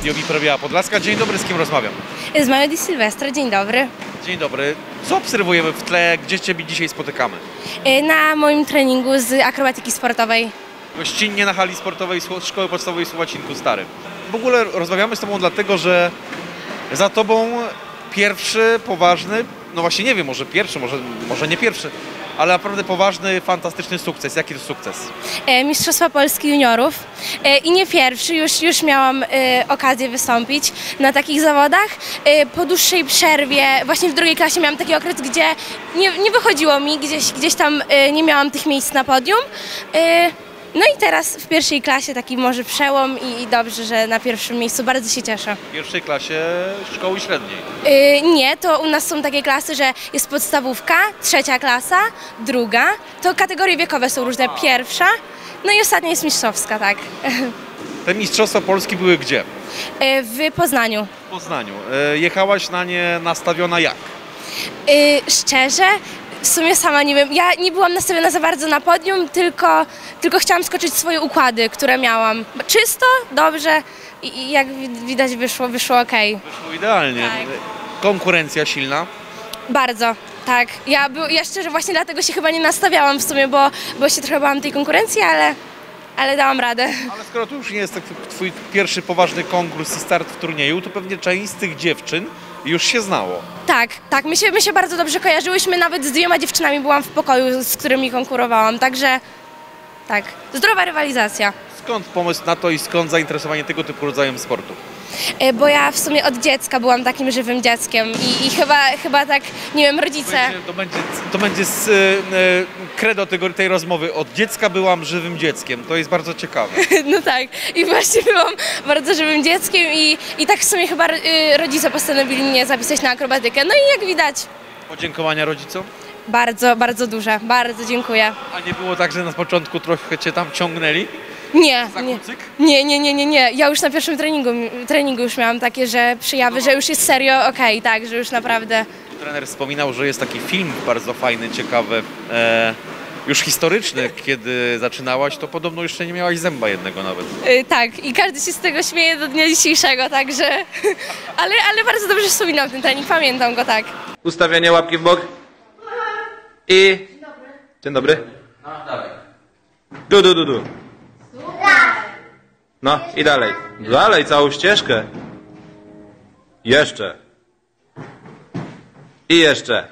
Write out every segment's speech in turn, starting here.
Radio Biprowiała Podlaska. Dzień dobry, z kim rozmawiam? Z Mają Di Sylwestra, dzień dobry. Dzień dobry. Co obserwujemy w tle? Gdzie Ciebie dzisiaj spotykamy? Na moim treningu z akrobatyki sportowej. Gościnnie na hali sportowej Szkoły Podstawowej w Słowacinku Starym. W ogóle rozmawiamy z Tobą dlatego, że za Tobą pierwszy, poważny, no właśnie nie wiem, może pierwszy, może nie pierwszy, ale naprawdę poważny, fantastyczny sukces. Jaki to sukces? Mistrzostwa Polski juniorów i nie pierwszy, już miałam okazję wystąpić na takich zawodach. Po dłuższej przerwie, właśnie w drugiej klasie miałam taki okres, gdzie nie wychodziło mi, gdzieś tam nie miałam tych miejsc na podium. No i teraz w pierwszej klasie taki może przełom i dobrze, że na pierwszym miejscu, bardzo się cieszę. W pierwszej klasie szkoły średniej? Nie, to u nas są takie klasy, że jest podstawówka, trzecia klasa, druga, to kategorie wiekowe są różne, pierwsza, no i ostatnia jest mistrzowska, tak. Te Mistrzostwa Polski były gdzie? W Poznaniu. W Poznaniu. Jechałaś na nie nastawiona jak? Szczerze, w sumie sama nie wiem, ja nie byłam nastawiona za bardzo na podium, tylko chciałam skoczyć swoje układy, które miałam. Czysto, dobrze i jak widać wyszło ok. Wyszło idealnie. Tak. Konkurencja silna? Bardzo, tak. Ja szczerze właśnie dlatego się chyba nie nastawiałam w sumie, bo się trochę bałam tej konkurencji, ale dałam radę. Ale skoro to już nie jest Twój pierwszy poważny konkurs i start w turnieju, to pewnie część z tych dziewczyn już się znało. Tak, my się bardzo dobrze kojarzyłyśmy, nawet z 2 dziewczynami byłam w pokoju, z którymi konkurowałam, także tak, zdrowa rywalizacja. Skąd pomysł na to i skąd zainteresowanie tego typu rodzajem sportu? Bo ja w sumie od dziecka byłam takim żywym dzieckiem i chyba tak, nie wiem, rodzice... To będzie credo tej rozmowy. Od dziecka byłam żywym dzieckiem. To jest bardzo ciekawe. No tak, i właśnie byłam bardzo żywym dzieckiem i tak w sumie chyba rodzice postanowili mnie zapisać na akrobatykę. No i jak widać... Podziękowania rodzicom? Bardzo, bardzo duże, bardzo dziękuję. A nie było tak, że na początku trochę Cię tam ciągnęli? Nie, Za kucyk? nie. Ja już na pierwszym treningu już miałam takie, że przyjawy, że już jest serio okej, tak, że już naprawdę... Trener wspominał, że jest taki film bardzo fajny, ciekawy, już historyczny, kiedy zaczynałaś, to podobno jeszcze nie miałaś zęba jednego nawet. Tak, i każdy się z tego śmieje do dnia dzisiejszego, także... ale bardzo dobrze wspominam ten trening, pamiętam go, tak. Ustawianie łapki w bok. I... Dzień dobry. No, dawaj. Du. No i dalej. Dalej, całą ścieżkę. Jeszcze. I jeszcze.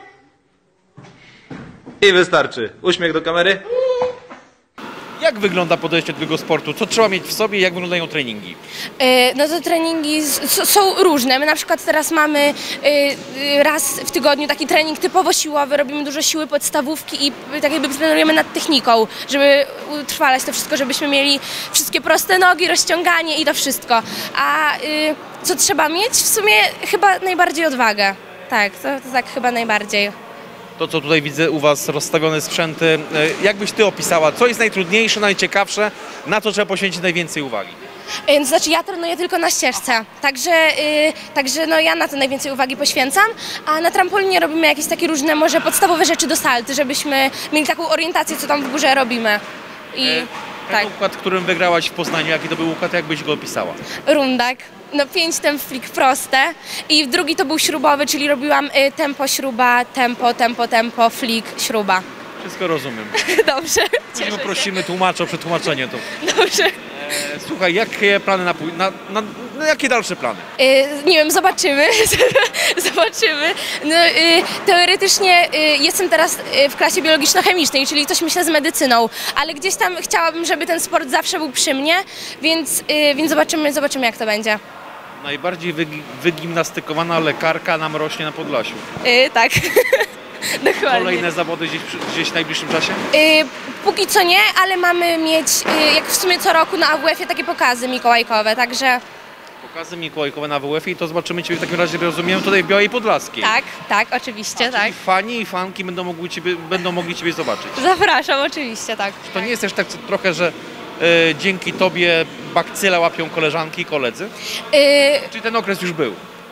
I wystarczy. Uśmiech do kamery. Jak wygląda podejście do tego sportu? Co trzeba mieć w sobie i jak wyglądają treningi? No to treningi są różne. My na przykład teraz mamy raz w tygodniu taki trening typowo siłowy, robimy dużo siły podstawówki i tak jakby trenujemy nad techniką, żeby utrwalać to wszystko, żebyśmy mieli wszystkie proste nogi, rozciąganie i to wszystko. A co trzeba mieć? W sumie chyba najbardziej odwagę. Tak, to tak chyba najbardziej. To, co tutaj widzę u Was rozstawione sprzęty, jak byś Ty opisała? Co jest najtrudniejsze, najciekawsze? Na co trzeba poświęcić najwięcej uwagi? To znaczy ja trenuję tylko na ścieżce, także no ja na to najwięcej uwagi poświęcam, a na trampolinie robimy jakieś takie różne może podstawowe rzeczy do salty, żebyśmy mieli taką orientację, co tam w górze robimy. I Ten układ, którym wygrałaś w Poznaniu, jaki to był układ, jak byś go opisała? rundak, no 5 temp flik proste i drugi to był śrubowy, czyli robiłam tempo śruba, tempo, flik, śruba. Wszystko rozumiem. Dobrze, Później poprosimy tłumacza o przetłumaczenie to. Dobrze. Słuchaj, jakie plany jakie dalsze plany? Nie wiem, zobaczymy. Zobaczymy. No, teoretycznie jestem teraz w klasie biologiczno-chemicznej, czyli coś myślę z medycyną, ale gdzieś tam chciałabym, żeby ten sport zawsze był przy mnie, więc zobaczymy jak to będzie. Najbardziej wygimnastykowana lekarka nam rośnie na Podlasiu. Tak. Dokładnie. Kolejne zawody gdzieś w najbliższym czasie? Póki co nie, ale mamy mieć, jak w sumie co roku na AWF-ie, takie pokazy mikołajkowe, także... Pokazy mikołajkowe na AWF-ie i to zobaczymy Ciebie w takim razie, rozumiem, tutaj w Białej Podlaskiej. Tak, oczywiście, tak. Czyli fani i fanki będą mogli Ciebie zobaczyć. Zapraszam, oczywiście, tak. To nie jest też tak trochę, że dzięki Tobie bakcyla łapią koleżanki i koledzy? Czy ten okres już był?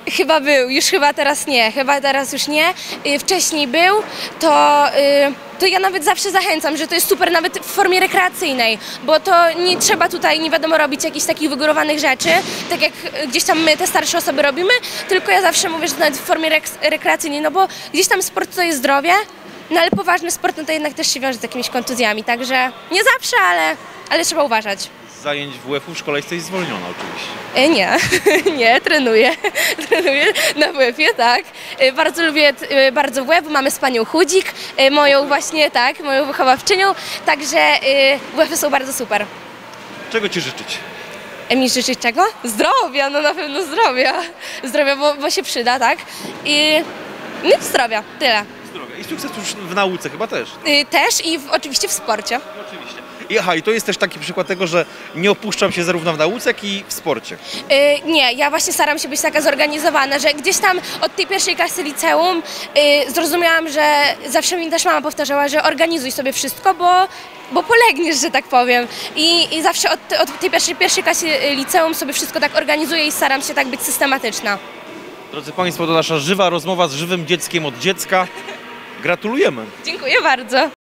Chyba był, już chyba teraz nie, chyba teraz już nie. Wcześniej był, to ja nawet zawsze zachęcam, że to jest super nawet w formie rekreacyjnej, bo to nie trzeba tutaj nie wiadomo robić jakichś takich wygórowanych rzeczy, tak jak gdzieś tam my te starsze osoby robimy, tylko ja zawsze mówię, że to nawet w formie rekreacyjnej, no bo gdzieś tam sport to jest zdrowie, no ale poważny sport no to jednak też się wiąże z jakimiś kontuzjami, także nie zawsze, ale trzeba uważać. Z zajęć WF-u w szkole jesteś zwolniona oczywiście. Nie, nie, trenuję na WF-ie, tak. Bardzo lubię bardzo WF, mamy z panią Chudzik, moją właśnie, tak, moją wychowawczynią, także WF-y są bardzo super. Czego ci życzyć? Mi życzyć czego? Zdrowia, no na pewno zdrowia. Zdrowia, bo się przyda, tak. No i zdrowia, tyle. Zdrowia i sukcesu w nauce chyba też. Też i oczywiście w sporcie. Oczywiście. I to jest też taki przykład tego, że nie opuszczam się zarówno w nauce, jak i w sporcie. Nie, ja właśnie staram się być taka zorganizowana, że gdzieś tam od tej pierwszej klasy liceum zrozumiałam, że zawsze mi też mama powtarzała, że organizuj sobie wszystko, bo polegniesz, że tak powiem. I zawsze od tej pierwszej klasy liceum sobie wszystko tak organizuję i staram się tak być systematyczna. Drodzy Państwo, to nasza żywa rozmowa z żywym dzieckiem od dziecka. Gratulujemy. Dziękuję bardzo.